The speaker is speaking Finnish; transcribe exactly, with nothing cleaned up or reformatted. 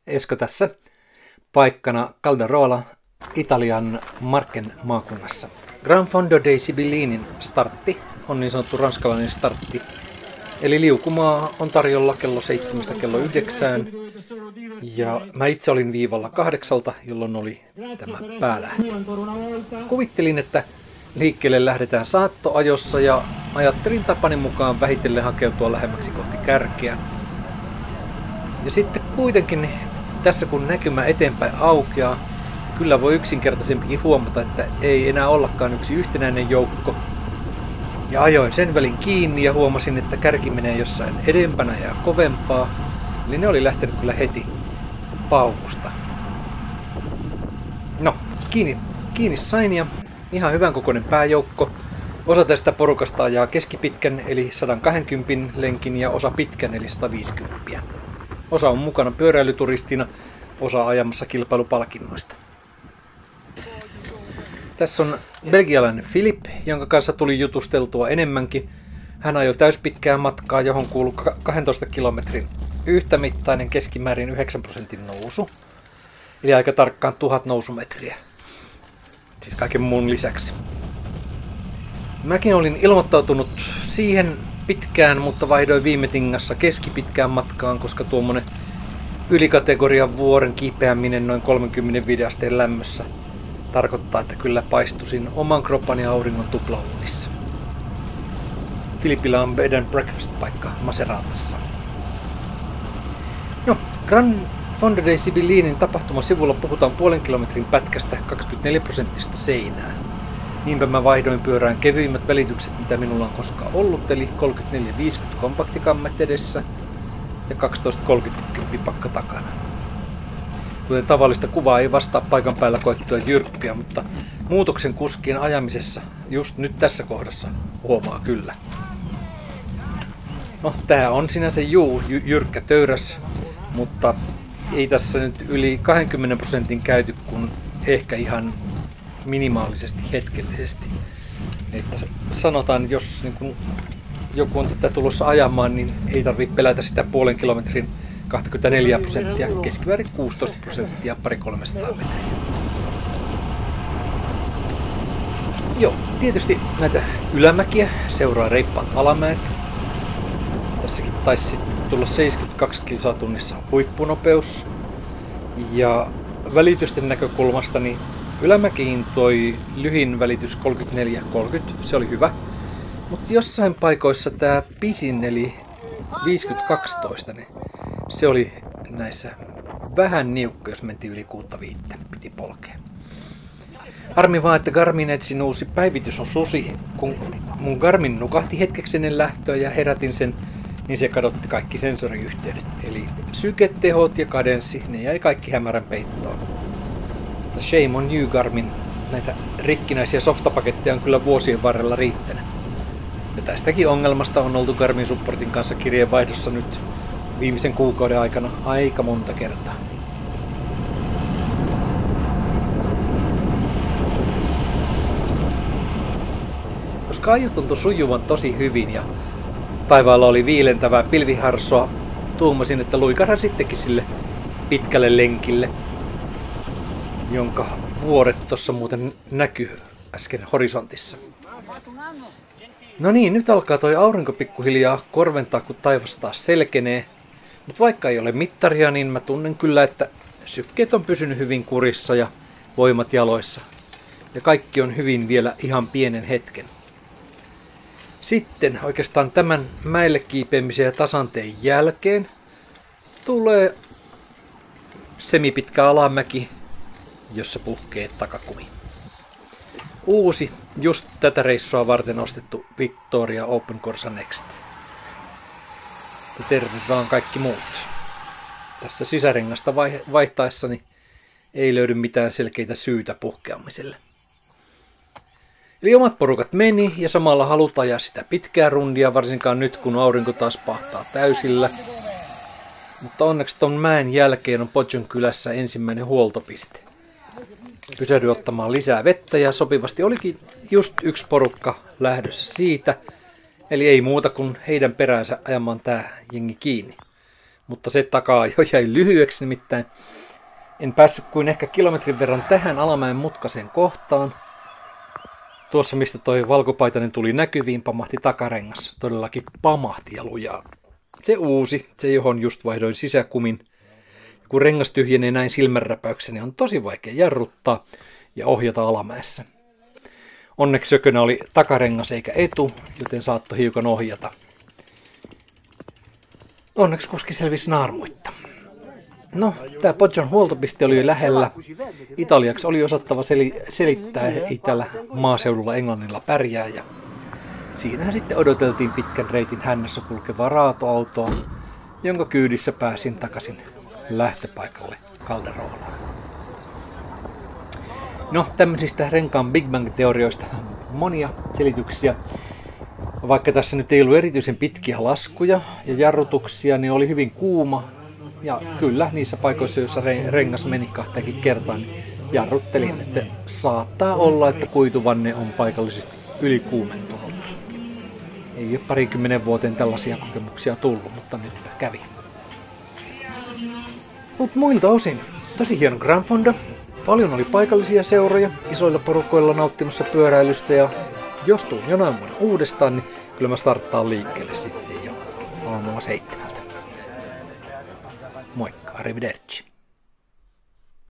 Esko tässä. Paikkana Caldarola, Italian Marken maakunnassa. Gran Fondo dei Sibillinin startti on niin sanottu ranskalainen startti. Eli liukumaa on tarjolla kello seitsemästä kello yhdeksään. Ja mä itse olin viivalla kahdeksalta, jolloin oli tämä päälähtö. Kuvittelin, että liikkeelle lähdetään saattoajossa ja ajattelin tapani mukaan vähitellen hakeutua lähemmäksi kohti kärkeä. Ja sitten kuitenkin tässä kun näkymä eteenpäin aukeaa, kyllä voi yksinkertaisempikin huomata, että ei enää ollakaan yksi yhtenäinen joukko. Ja ajoin sen välin kiinni ja huomasin, että kärki menee jossain edempänä ja kovempaa. Eli ne oli lähtenyt kyllä heti paukusta. No, kiinni, kiinni sain ja ihan hyvän kokoinen pääjoukko. Osa tästä porukasta ajaa keskipitkän eli sata kaksikymmentä lenkin ja osa pitkän eli sata viisikymmentä. Osa on mukana pyöräilyturistina, osa ajamassa kilpailupalkinnoista. Tässä on belgialainen Philip, jonka kanssa tuli jutusteltua enemmänkin. Hän ajoi täyspitkää matkaa, johon kuului kahdentoista kilometrin yhtämittainen keskimäärin yhdeksän prosentin nousu. Eli aika tarkkaan tuhat nousumetriä. Siis kaiken muun lisäksi. Mäkin olin ilmoittautunut siihen pitkään, mutta vaihdoin viime tingassa keskipitkään matkaan, koska tuommoinen ylikategorian vuoren kiipeäminen noin kolmekymmentäviisi asteen lämmössä tarkoittaa, että kyllä paistusin oman kroppani auringon tuplauunissa. Filipillä on bed and breakfast-paikka Maseratassa. No, Gran Fondo dei Sibillinin tapahtumasivulla puhutaan puolen kilometrin pätkästä kaksikymmentäneljä prosenttista seinää. Niinpä mä vaihdoin pyörään kevyimmät välitykset, mitä minulla on koskaan ollut, eli kolmekymmentäneljä viisikymmentä kompaktikammet edessä ja kaksitoista kolmekymmentä pakka takana. Kuten tavallista, kuvaa ei vastaa paikan päällä koettuja jyrkkyjä, mutta muutoksen kuskien ajamisessa just nyt tässä kohdassa huomaa kyllä. No, tää on sinänsä juu jyrkkä töyräs, mutta ei tässä nyt yli kaksikymmentä prosentin käyty, kun ehkä ihan minimaalisesti hetkellisesti. Että sanotaan, jos niin kun joku on tätä tulossa ajamaan, niin ei tarvitse pelätä sitä puolen kilometrin kaksikymmentäneljä prosenttia, keskiväärin kuusitoista prosenttia, pari kolmesataa metriä. Joo, tietysti näitä ylämäkiä seuraa reippaat alamäet. Tässäkin taisi sitten tulla seitsemänkymmentäkaksi kilsaa tunnissa huippunopeus. Ja välitysten näkökulmasta niin ylämäkiin toi lyhin välitys kolmekymmentäneljä kolmekymmentä, se oli hyvä. Mutta jossain paikoissa tämä pisin eli viisikymmentä kaksitoista, niin se oli näissä vähän niukka, jos mentiin yli kuutta viittä, piti polkea. Harmi vaan, että Garmin Edgen uusi päivitys on susi. Kun mun Garmin nukahti hetkeksi ennen lähtöä ja herätin sen, niin se kadotti kaikki sensoriyhteydet. Eli syketehot ja kadenssi, ne jäi kaikki hämärän peittoon. Mutta shame on you, Garmin. Näitä rikkinäisiä softapaketteja on kyllä vuosien varrella riittänyt. Ja tästäkin ongelmasta on oltu Garmin Supportin kanssa kirjeenvaihdossa nyt viimeisen kuukauden aikana aika monta kertaa. Koska ajo tuntui sujuvan tosi hyvin ja taivaalla oli viilentävää pilviharsoa, tuumasin, että luikarhan sittenkin sille pitkälle lenkille, jonka vuoret tuossa muuten näkyy äsken horisontissa. No niin, nyt alkaa toi aurinko pikkuhiljaa korventaa, kun taivas taas selkenee. Mutta vaikka ei ole mittaria, niin mä tunnen kyllä, että sykkeet on pysynyt hyvin kurissa ja voimat jaloissa. Ja kaikki on hyvin vielä ihan pienen hetken. Sitten oikeastaan tämän mäelle kiipeämisen ja tasanteen jälkeen tulee semipitkä alamäki, jossa puhkee takakumi. Uusi, just tätä reissua varten ostettu Victoria Open Corsa Next. Ja terve vaan kaikki muut. Tässä sisärengasta vaihtaessani ei löydy mitään selkeitä syytä puhkeamiselle. Eli omat porukat meni ja samalla halutaan ajaa sitä pitkää rundia, varsinkaan nyt kun aurinko taas pahtaa täysillä. Mutta onneksi ton mäen jälkeen on Poggio'n kylässä ensimmäinen huoltopiste. Pysähdyin ottamaan lisää vettä ja sopivasti olikin just yksi porukka lähdössä siitä. Eli ei muuta kuin heidän peräänsä ajamaan tää jengi kiinni. mutta se takaa jo jäi lyhyeksi, nimittäin en päässyt kuin ehkä kilometrin verran tähän alamäen mutkaiseen kohtaan. Tuossa mistä toi valkopaitainen tuli näkyviin, pamahti takarengas. Todellakin pamahti ja lujaa. Se uusi, se johon just vaihdoin sisäkumin. Ja kun rengas tyhjenee näin silmänräpäyksen, niin on tosi vaikea jarruttaa ja ohjata alamäessä. Onneksi sökönä oli takarengas eikä etu, joten saattoi hiukan ohjata. Onneksi kuski selvisi naarmuitta. No, tämä Poggio'n huoltopiste oli jo lähellä. Italiaksi oli osattava seli- selittää, ei tällä maaseudulla englannilla pärjää. Ja siinähän sitten odoteltiin pitkän reitin hännässä kulkevaa raatoautoa, jonka kyydissä pääsin takaisin lähtöpaikalle Calderolaan. No, tämmöisistä renkaan Big Bang-teorioista on monia selityksiä. Vaikka tässä nyt ei ollut erityisen pitkiä laskuja ja jarrutuksia, niin oli hyvin kuuma. Ja kyllä, niissä paikoissa, joissa rengas meni kahteenkin kertaan, niin jarruttelin, että saattaa olla, että kuituvanne on paikallisesti ylikuumentunut. Ei ole parikymmenen vuoteen tällaisia kokemuksia tullut, mutta nyt kävi. Mutta muilta osin, tosi hieno Gran Fondo. Paljon oli paikallisia seuroja, isoilla porukoilla nauttimassa pyöräilystä ja jos tuun jonain vuonna uudestaan, niin kyllä mä starttaan liikkeelle sitten jo aamulla seitsemältä. Moikka, arrivederci.